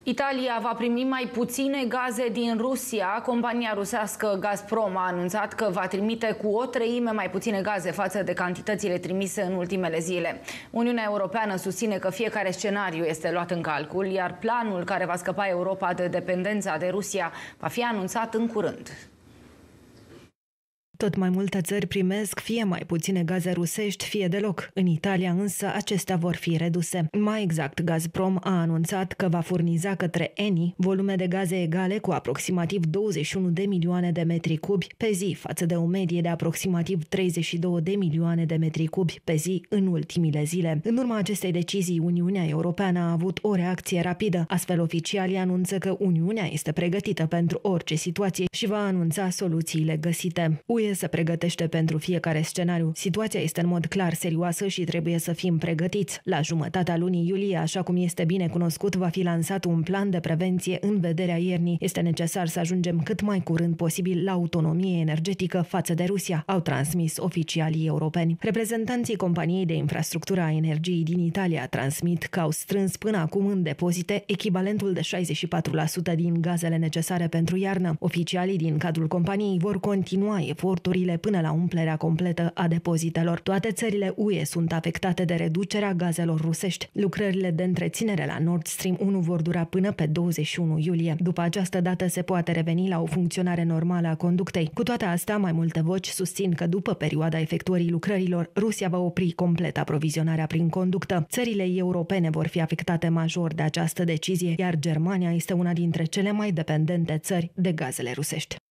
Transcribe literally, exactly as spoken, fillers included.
Italia va primi mai puține gaze din Rusia. Compania rusească Gazprom a anunțat că va trimite cu o treime mai puține gaze față de cantitățile trimise în ultimele zile. Uniunea Europeană susține că fiecare scenariu este luat în calcul, iar planul care va scăpa Europa de dependența de Rusia va fi anunțat în curând. Tot mai multe țări primesc fie mai puține gaze rusești, fie deloc. În Italia însă acestea vor fi reduse. Mai exact, Gazprom a anunțat că va furniza către Eni volume de gaze egale cu aproximativ douăzeci și unu de milioane de metri cubi pe zi, față de o medie de aproximativ treizeci și două de milioane de metri cubi pe zi în ultimile zile. În urma acestei decizii, Uniunea Europeană a avut o reacție rapidă. Astfel, oficialii anunță că Uniunea este pregătită pentru orice situație și va anunța soluțiile găsite. U E se pregătește pentru fiecare scenariu. Situația este în mod clar serioasă și trebuie să fim pregătiți. La jumătatea lunii iulie, așa cum este bine cunoscut, va fi lansat un plan de prevenție în vederea iernii. Este necesar să ajungem cât mai curând posibil la autonomie energetică față de Rusia, au transmis oficialii europeni. Reprezentanții companiei de infrastructură a energiei din Italia transmit că au strâns până acum în depozite echivalentul de șaizeci și patru la sută din gazele necesare pentru iarnă. Oficialii din cadrul companiei vor continua eforturile până la umplerea completă a depozitelor. Toate țările U E sunt afectate de reducerea gazelor rusești. Lucrările de întreținere la Nord Stream unu vor dura până pe douăzeci și unu iulie. După această dată se poate reveni la o funcționare normală a conductei. Cu toate astea, mai multe voci susțin că după perioada efectuării lucrărilor, Rusia va opri complet aprovizionarea prin conductă. Țările europene vor fi afectate major de această decizie, iar Germania este una dintre cele mai dependente țări de gazele rusești.